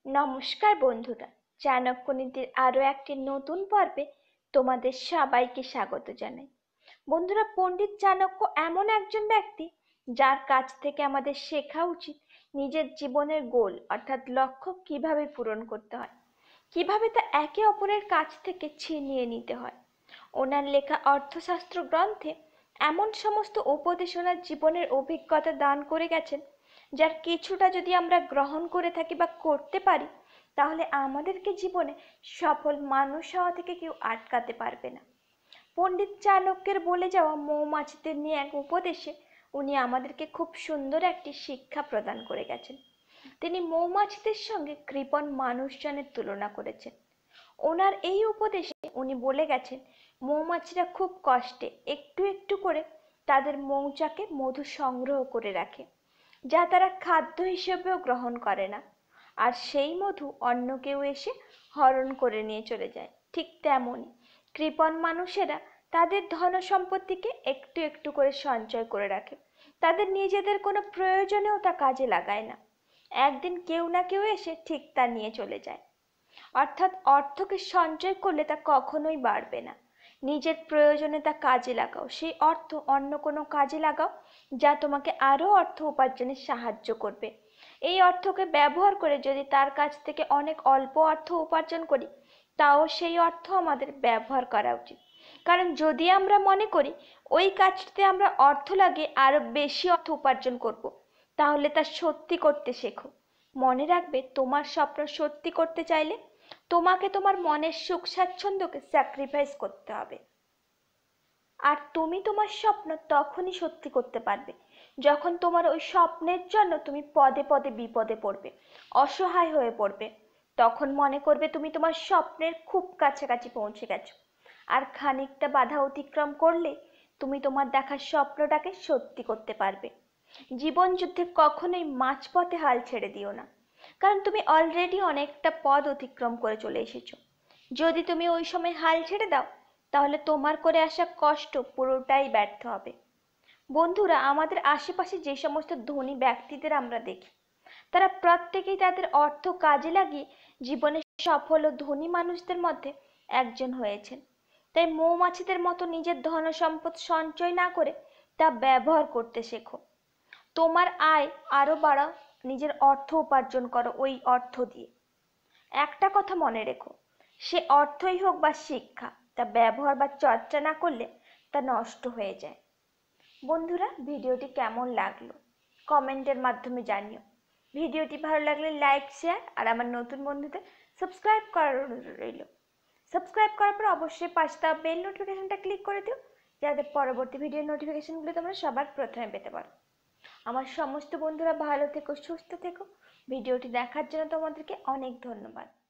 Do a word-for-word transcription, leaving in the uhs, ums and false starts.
নমস্কার বন্ধুরা, চাণক্যনীতির আরো একটি নতুন পর্বে তোমাদের সবাইকে স্বাগত জানাই। বন্ধুরা, পণ্ডিত চাণক্য এমন একজন ব্যক্তি যার কাছ থেকে আমাদের শেখা উচিত নিজের জীবনের গোল অর্থাৎ লক্ষ্য কিভাবে পূরণ করতে হয়, কিভাবে তা একে অপরের কাছ থেকে ছিনিয়ে নিতে হয়। ওনার লেখা অর্থশাস্ত্র গ্রন্থে এমন সমস্ত উপদেশ ওনার জীবনের অভিজ্ঞতা দান করে গেছেন, যার কিছুটা যদি আমরা গ্রহণ করে থাকি বা করতে পারি, তাহলে আমাদেরকে জীবনে সফল মানুষ হওয়া থেকে কেউ আটকাতে পারবে না। পণ্ডিত চাণক্যের বলে যাওয়া মৌমাছিদের নিয়ে এক উপদেশে উনি আমাদেরকে খুব সুন্দর একটি শিক্ষা প্রদান করে গেছেন। তিনি মৌমাছিদের সঙ্গে কৃপণ মানুষজনের তুলনা করেছেন। ওনার এই উপদেশে উনি বলে গেছেন, মৌমাছিরা খুব কষ্টে একটু একটু করে তাদের মৌচাকে মধু সংগ্রহ করে রাখে, যা তারা খাদ্য হিসেবেও গ্রহণ করে না, আর সেই মধু অন্য কেউ এসে হরণ করে নিয়ে চলে যায়। ঠিক তেমনই কৃপণ মানুষেরা তাদের ধন সম্পত্তিকে একটু একটু করে সঞ্চয় করে রাখে, তাদের নিজেদের কোনো প্রয়োজনেও তা কাজে লাগায় না। একদিন কেউ না কেউ এসে ঠিক তা নিয়ে চলে যায়। অর্থাৎ অর্থকে সঞ্চয় করলে তা কখনোই বাড়বে না। নিজের প্রয়োজনে তা কাজে লাগাও, সেই অর্থ অন্য কোনো কাজে লাগাও যা তোমাকে আরো অর্থ উপার্জনে সাহায্য করবে। এই অর্থকে ব্যবহার করে যদি তার কাছ থেকে অনেক অল্প অর্থ উপার্জন করি, তাও সেই অর্থ আমাদের ব্যবহার করা উচিত। কারণ যদি আমরা মনে করি ওই কাজটিতে আমরা অর্থ লাগিয়ে আরো বেশি অর্থ উপার্জন করব, তাহলে তা সত্যি করতে শেখো। মনে রাখবে, তোমার স্বপ্ন সত্যি করতে চাইলে তোমাকে তোমার মনের সুখ স্বাচ্ছন্দ্যকে স্যাক্রিফাইস করতে হবে। আর তুমি তোমার স্বপ্ন তখনই সত্যি করতে পারবে যখন তোমার ওই স্বপ্নের জন্য তুমি পদে পদে বিপদে পড়বে, অসহায় হয়ে পড়বে। তখন মনে করবে তুমি তোমার স্বপ্নের খুব কাছাকাছি পৌঁছে গেছো, আর খানিকটা বাধা অতিক্রম করলে তুমি তোমার দেখা স্বপ্নটাকে সত্যি করতে পারবে। জীবন যুদ্ধে কখনোই মাঝপথে হাল ছেড়ে দিও না, কারণ তুমি অলরেডি অনেকটা পথ অতিক্রম করে চলে এসেছো। যদি তুমি ওই সময় হাল ছেড়ে দাও, তাহলে তোমার করে আসা কষ্ট পুরোটাই ব্যর্থ হবে। বন্ধুরা, আমাদের আশেপাশে যে সমস্ত ধনী ব্যক্তিদের আমরা দেখি, তারা প্রত্যেকেই তাদের অর্থ কাজে লাগিয়ে জীবনে সফল ও ধনী মানুষদের মধ্যে একজন হয়েছেন। তাই মৌমাছিদের মতো নিজের ধন সম্পদ সঞ্চয় না করে তা ব্যবহার করতে শেখো। তোমার আয় আরো বাড়াও, নিজের অর্থ উপার্জন করো ওই অর্থ দিয়ে। একটা কথা মনে রেখো, সে অর্থই হোক বা শিক্ষা, তা ব্যবহার বা চর্চা না করলে তা নষ্ট হয়ে যায়। বন্ধুরা, ভিডিওটি কেমন লাগলো কমেন্টের মাধ্যমে জানিও। ভিডিওটি ভালো লাগলে লাইক, শেয়ার আর আমার নতুন বন্ধুদের সাবস্ক্রাইব করার অনুরোধ রইল। সাবস্ক্রাইব করার পর অবশ্যই পাশে থাকা বেল নোটিফিকেশনটা ক্লিক করে দিও, যাতে পরবর্তী ভিডিওর নোটিফিকেশনগুলো তোমরা সবার প্রথমে পেতে পারো। আমার সমস্ত বন্ধুরা ভালো থেকো, সুস্থ থেকো। ভিডিওটি দেখার জন্য তোমাদেরকে অনেক ধন্যবাদ।